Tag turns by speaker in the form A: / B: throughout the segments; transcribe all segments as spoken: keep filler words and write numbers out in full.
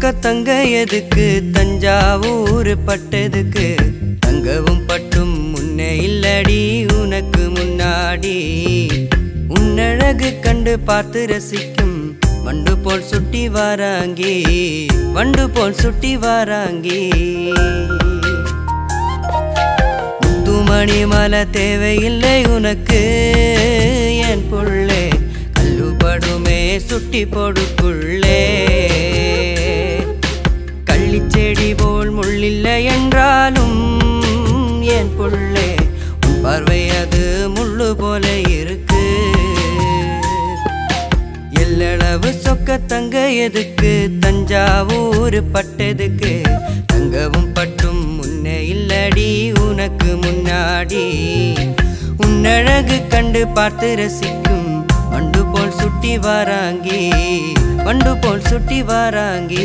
A: சொக்க தங்க எதுக்கு தஞ்சாவூர் பட்டதுக்கு தங்கவும் பட்டும் முன்னே இல்லடி உனக்கு முன்னாடி உன்னழகு கண்டு பார்த்து ரசிக்கும் வண்டு போல் சுட்டி வாராங்கி வண்டு போல் சுட்டி வாராங்கி முத்துமணி மலை தேவையில்லை உனக்கு என் புள்ளே கல்லுபடுமே சுட்டி போடுக்குள்ளே கள்ளிச்செடி போல் முள்ளில்லை என்றாலும் என் புள்ளே உன் பார்வை அது முள்ளு போல இருக்கு எல்லளவு சொக்க தங்க எதுக்கு தஞ்சாவூர் பட்டதுக்கு தங்கவும் பட்டும் முன்னே இல்லடி உனக்கு முன்னாடி உன்னழகு கண்டு பார்த்து ரசிக்கும் வண்டு போல் சுட்டி வாராங்கி வண்டு போல் சுட்டி வாராங்கி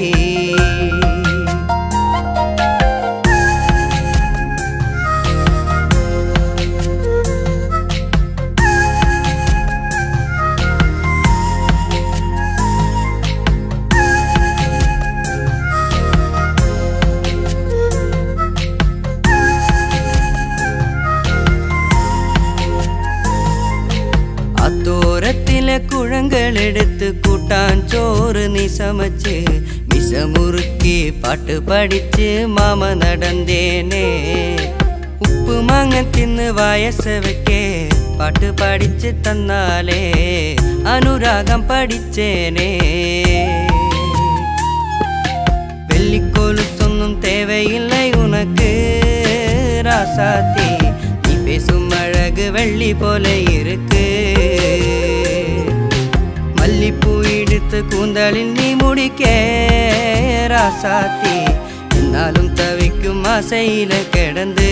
A: அத்தோரத்தில குழங்கள் எடுத்து கூட்டான் சோறு நீ சமைச்சு மிசமுறுக்கி பாட்டு படிச்சு மாமா நடந்தேனே உப்பு மாங்க தின்னு வயச வைக்கே பாட்டு படிச்சு தன்னாலே அனுராகம் படிச்சேனே வெள்ளிக்கோலு சொன்னும் தேவையில்லை உனக்கு ராசாத்தி நீ பேசும் அழகு வெள்ளி போல இருக்கு மல்லிப்பூ எடுத்து கூந்தலில் நீ முடிக்க ராசாத்தி என்னாலும் தவிக்கும் ஆசையில கிடந்து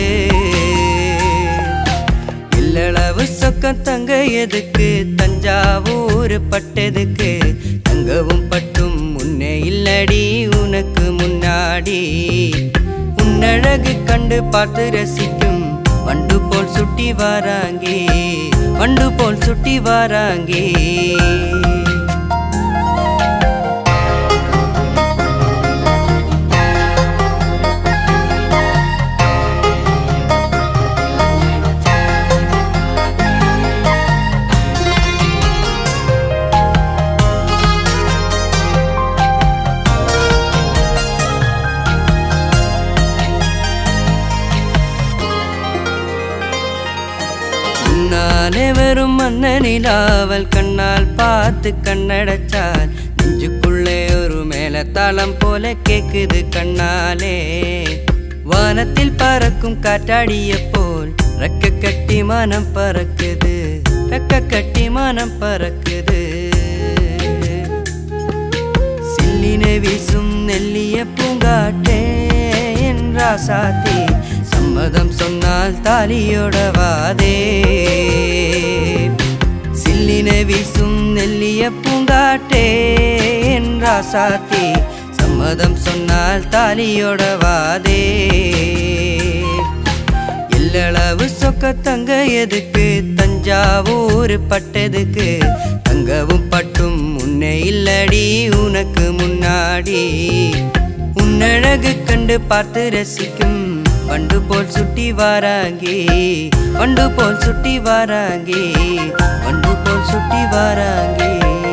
A: இல்லளவு சொக்க தங்க எதுக்கு தஞ்சாவூர் பட்டதுக்கு தங்கவும் பட்டும் முன்னே இல்லடி உனக்கு முன்னாடி உன்னழகு கண்டு பார்த்து ரசிக்கும் வண்டு போல் சுட்டி வாராங்கி வண்டு போல் சுட்டி வாராங்கி வெறும் மன்ன நிலாவல் கண்ணால் பார்த்து கண்ணடைச்சால் நெஞ்சுக்குள்ளே ஒரு மேல தாளம் போல கேக்குது கண்ணாலே வானத்தில் பறக்கும் காற்றாடிய போல் ரெக்க கட்டி மனம் பறக்குது ரெக்க கட்டி மனம் பறக்குது சில்லினை வீசும் நெல்லிய பூங்காட்டே என் ராசாத்தி சம்மதம் சொன்னால் தாலியோட வாதே சில்லினை வீசும் நெல்லிய பூங்காட்டே என் ராசாத்தி சம்மதம் சொன்னால் தாலியோட வாதே எல்லளவு சொக்க தங்க எதுக்கு தஞ்சாவூர் பட்டதுக்கு தங்கவும் பட்டும் முன்னே இல்லடி உனக்கு முன்னாடி உன்னழகு கண்டு பார்த்து ரசிக்கும் வண்டு போல் சுட்டி வாராங்கி வண்டு போல் சுட்டி வாராங்கி வண்டு போல் சுட்டி வாராங்கி